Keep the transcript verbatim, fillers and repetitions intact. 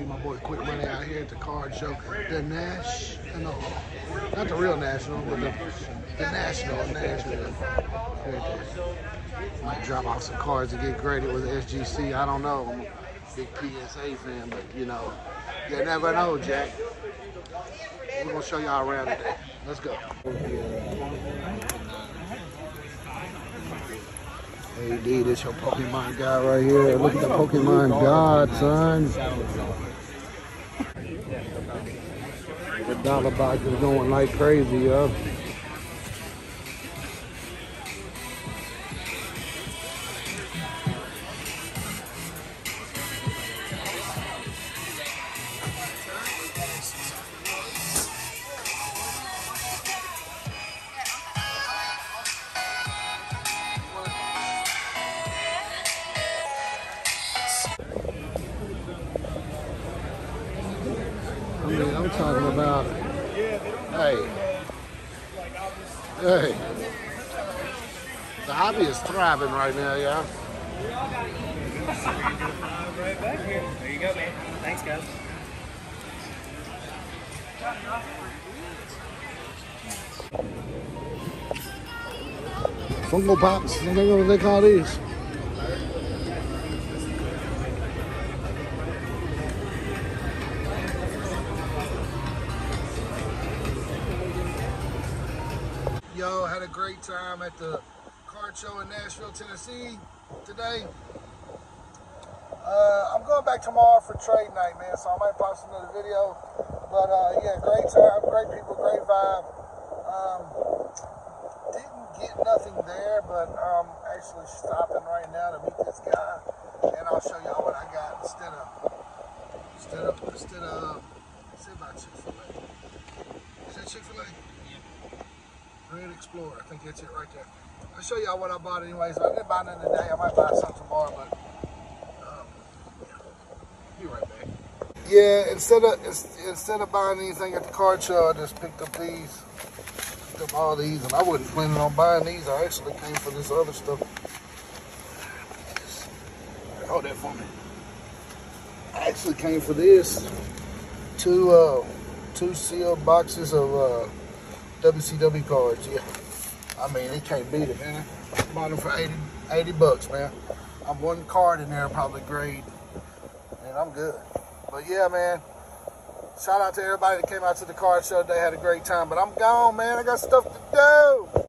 My boy Quick Money out here at the card show. The National. Not the real National, but the, the National Nashville. Might drop off some cards to get graded with S G C. I don't know. I'm a big P S A fan, but you know, you never know, Jack. We're going to show y'all around today. Let's go. A D, this your Pokemon guy right here. Look at the Pokemon God, son. The dollar box is going like crazy, yo. I mean, I'm talking about, hey, hey, the hobby is thriving right now, y'all. Right back here. There you go, man. Thanks, guys. Funko Pops, I think what they call these. Yo, had a great time at the card show in Nashville, Tennessee today. Uh, I'm going back tomorrow for trade night, man, so I might post another video. But uh, yeah, great time, great people, great vibe. Um, didn't get nothing there, but I'm actually stopping right now to meet this guy, and I'll show y'all what I got instead of, instead of, instead of, say about Chick-fil-A. Is that Chick-fil-A? Red Explorer, I think that's it right there. I'll show y'all what I bought anyways. I didn't buy nothing today. I might buy some tomorrow, but um, yeah. Be right back. Yeah, instead of instead of buying anything at the card show, I just picked up these. Picked up all these, and I wasn't planning on buying these. I actually came for this other stuff. Hold that for me. I actually came for this. Two uh, two sealed boxes of uh, W C W cards, yeah. I mean, it can't beat it, man. Bought them for eighty, eighty bucks, man. I'm one card in there, probably grade, and I'm good. But yeah, man, shout out to everybody that came out to the card show. They had a great time, but I'm gone, man. I got stuff to do.